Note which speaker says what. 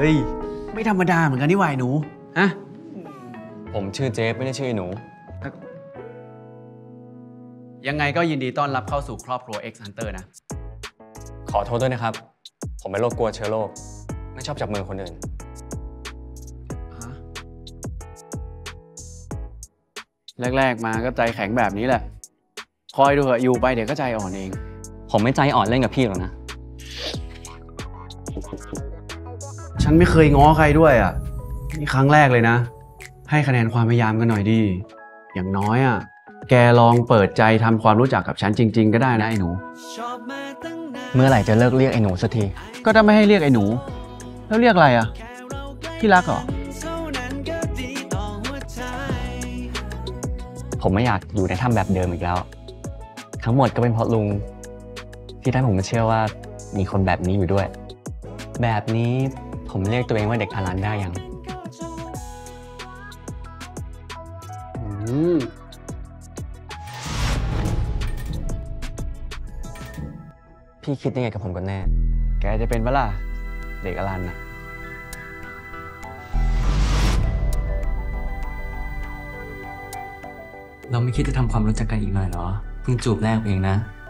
Speaker 1: ฮ้ยไม่ธรรมดาเหมือนกันนี่วายหนูฮะ
Speaker 2: ผมชื่อเจฟไม่ได้ชื่อหนู
Speaker 1: ยังไงก็ยินดีต้อนรับเข้าสู่ครอบครัว X Hunter นะ
Speaker 2: ขอโทษด้วยนะครับผมเป็นโรคกลัวเชื้อโรคไม่ชอบจับมือคนอื่น
Speaker 1: แรกๆมาก็ใจแข็งแบบนี้แหละคอยดูเถอะอยู่ไปเดี๋ยวก็ใจอ่อนเอง
Speaker 2: ผมไม่ใจอ่อนเล่นกับพี่หรอกนะ
Speaker 1: ฉันไม่เคยง้อใครด้วยอ่ะนี่ครั้งแรกเลยนะให้คะแนนความพยายามกันหน่อยดีอย่างน้อยอ่ะแกลองเปิดใจทำความรู้จักกับฉันจริงๆก็ได้นะไอ้หนู
Speaker 2: เมื่อไหร่จะเลิกเรียกไอ้หนูสักที
Speaker 1: ก็ถ้าไม่ให้เรียกไอ้หนูแล้วเรียกอะไรอ่ะที่รักเหรอ
Speaker 2: ผมไม่อยากอยู่ในถ้ำแบบเดิมอีกแล้วทั้งหมดก็เป็นเพราะลุงที่ทำให้ผมเชื่อว่ามีคนแบบนี้อยู่ด้วยแบบนี้ผมเรียกตัวเองว่าเด็กอารันได้ยังพี่คิดยังไงกับผมกันแน่
Speaker 1: แกจะเป็นเปล่าเด็กอารันน่ะ
Speaker 2: เราไม่คิดจะทำความรู้จักกันอีกหน่อยเหรอเพิ่งจูบแรกเองนะ